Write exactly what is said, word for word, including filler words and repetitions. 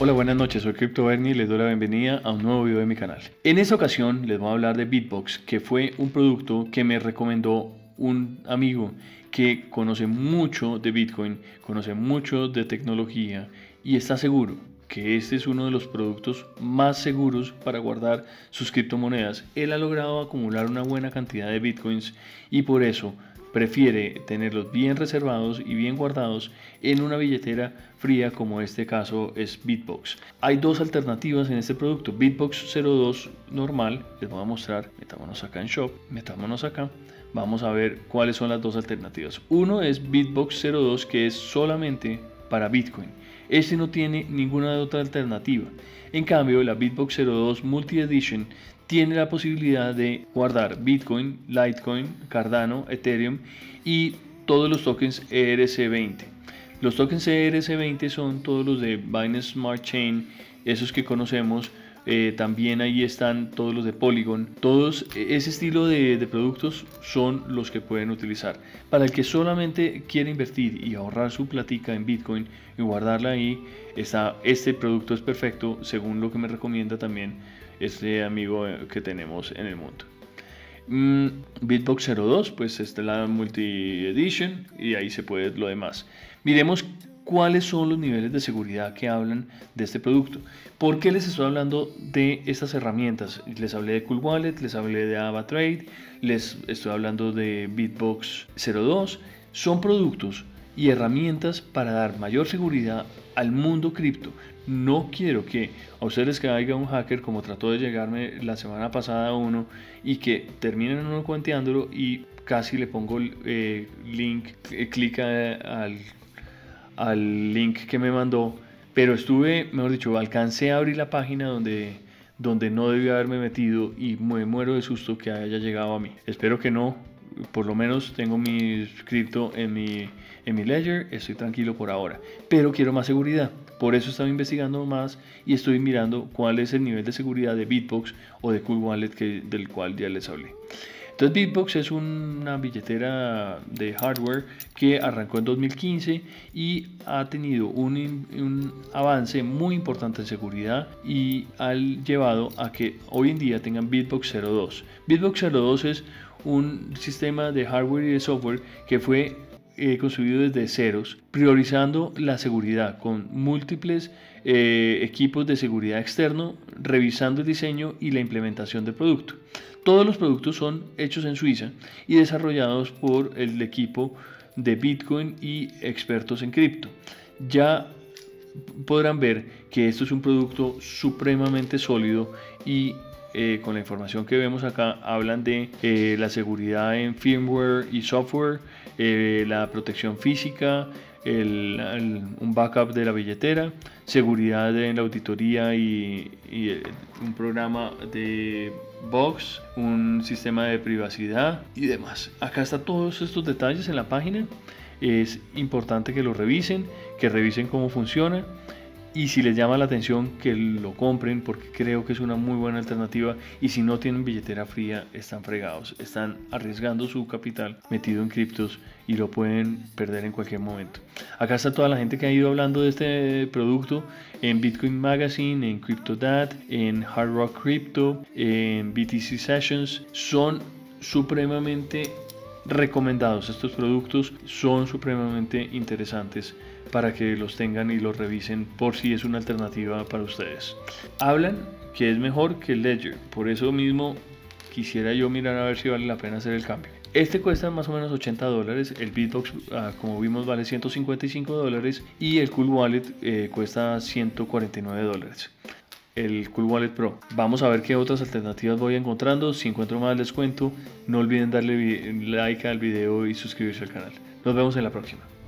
Hola, buenas noches, soy Crypto Bernie y les doy la bienvenida a un nuevo video de mi canal. En esta ocasión les voy a hablar de Bitbox, que fue un producto que me recomendó un amigo que conoce mucho de Bitcoin, conoce mucho de tecnología y está seguro que este es uno de los productos más seguros para guardar sus criptomonedas. Él ha logrado acumular una buena cantidad de Bitcoins y por eso prefiere tenerlos bien reservados y bien guardados en una billetera fría, como este caso es Bitbox. Hay dos alternativas en este producto: Bitbox cero dos normal, les voy a mostrar, metámonos acá en Shop, metámonos acá, vamos a ver cuáles son las dos alternativas. Uno es Bitbox cero dos, que es solamente para Bitcoin. Este no tiene ninguna otra alternativa. En cambio, la Bitbox cero dos Multi Edition tiene la posibilidad de guardar Bitcoin, Litecoin, Cardano, Ethereum y todos los tokens E R C veinte. Los tokens E R C veinte son todos los de Binance Smart Chain, esos que conocemos. Eh, también ahí están todos los de Polygon. Todos ese estilo de, de productos son los que pueden utilizar. Para el que solamente quiere invertir y ahorrar su platica en Bitcoin y guardarla ahí, está, este producto es perfecto, según lo que me recomienda también este amigo que tenemos en el mundo. mm, Bitbox cero dos, pues esta es la Multi Edition y ahí se puede lo demás. Miremos cuáles son los niveles de seguridad que hablan de este producto. ¿Por qué les estoy hablando de estas herramientas? Les hablé de Cool Wallet, les hablé de AvaTrade, les estoy hablando de Bitbox cero dos. Son productos y herramientas para dar mayor seguridad al mundo cripto. No quiero que a ustedes les caiga un hacker, como trató de llegarme la semana pasada uno, y que terminen uno cuenteándolo y casi le pongo el eh, link, eh, clica al, al link que me mandó, pero estuve, mejor dicho, alcancé a abrir la página donde, donde no debía haberme metido y me muero de susto que haya llegado a mí. Espero que no. Por lo menos tengo mi cripto en mi, en mi ledger, estoy tranquilo por ahora, pero quiero más seguridad. Por eso estaba investigando más y estoy mirando cuál es el nivel de seguridad de Bitbox o de Cool Wallet, que, del cual ya les hablé. Entonces Bitbox es una billetera de hardware que arrancó en dos mil quince y ha tenido un, un avance muy importante en seguridad y ha llevado a que hoy en día tengan Bitbox cero dos. Bitbox cero dos es un sistema de hardware y de software que fue eh, construido desde ceros, priorizando la seguridad con múltiples eh, equipos de seguridad externo, revisando el diseño y la implementación del producto. Todos los productos son hechos en Suiza y desarrollados por el equipo de Bitcoin y expertos en cripto. Ya podrán ver que esto es un producto supremamente sólido y Eh, con la información que vemos acá hablan de eh, la seguridad en firmware y software, eh, la protección física, el, el, un backup de la billetera, seguridad en la auditoría y, y eh, un programa de bugs, un sistema de privacidad y demás. Acá están todos estos detalles en la página. Es importante que lo revisen, que revisen cómo funciona. Y si les llama la atención, que lo compren, porque creo que es una muy buena alternativa. Y si no tienen billetera fría, están fregados, están arriesgando su capital metido en criptos y lo pueden perder en cualquier momento. Acá está toda la gente que ha ido hablando de este producto en Bitcoin Magazine, en CryptoDad, en Hard Rock Crypto, en B T C Sessions. Son supremamente recomendados. Estos productos son supremamente interesantes para que los tengan y los revisen por si es una alternativa para ustedes. Hablan que es mejor que el Ledger, por eso mismo quisiera yo mirar a ver si vale la pena hacer el cambio. Este cuesta más o menos ochenta dólares, el Bitbox ah, como vimos vale ciento cincuenta y cinco dólares y el Cool Wallet eh, cuesta ciento cuarenta y nueve dólares. El Cool Wallet Pro. Vamos a ver qué otras alternativas voy encontrando. Si encuentro más les cuento. No olviden darle like al video y suscribirse al canal. Nos vemos en la próxima.